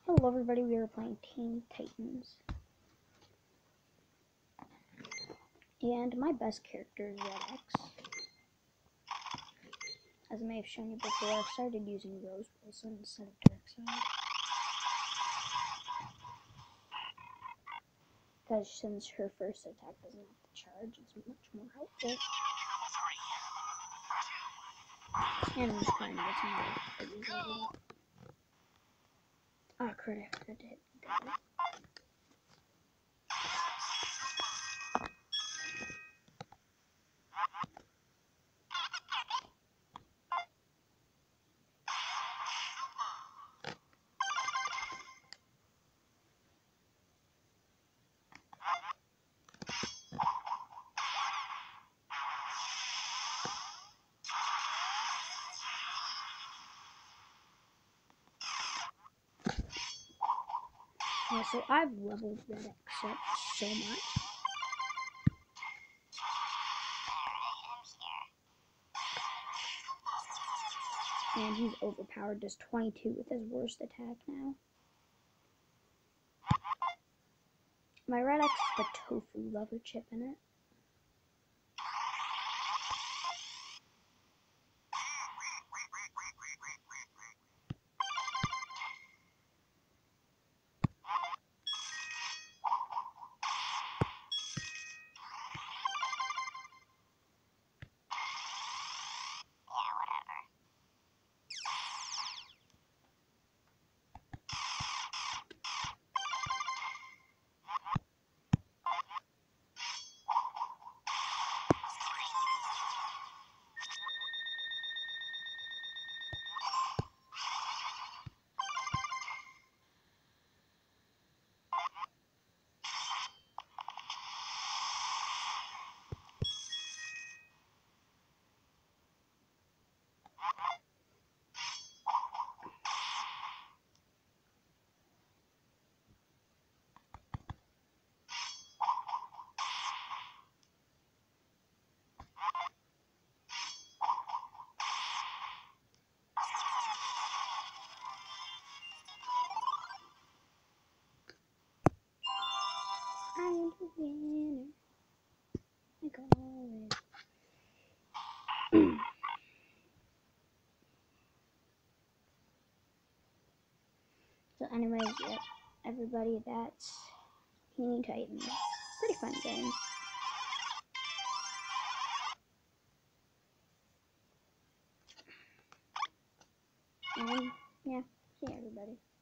Hello everybody, we are playing Teen Titans. And my best character is Red X. As I may have shown you before, I started using Rose Wilson instead of Darkseid. Because since her first attack doesn't have to charge, it's much more helpful. And I'm just trying to get some more figures over it. Ah, crap, I did. Yeah, so I've leveled Red X up so much. And he's overpowered, does 22 with his worst attack now. My Red X has the tofu lever chip in it. I'm the winner. Like always. So anyways, yeah, everybody, that's Teen Titans. Pretty fun game. And yeah, see everybody.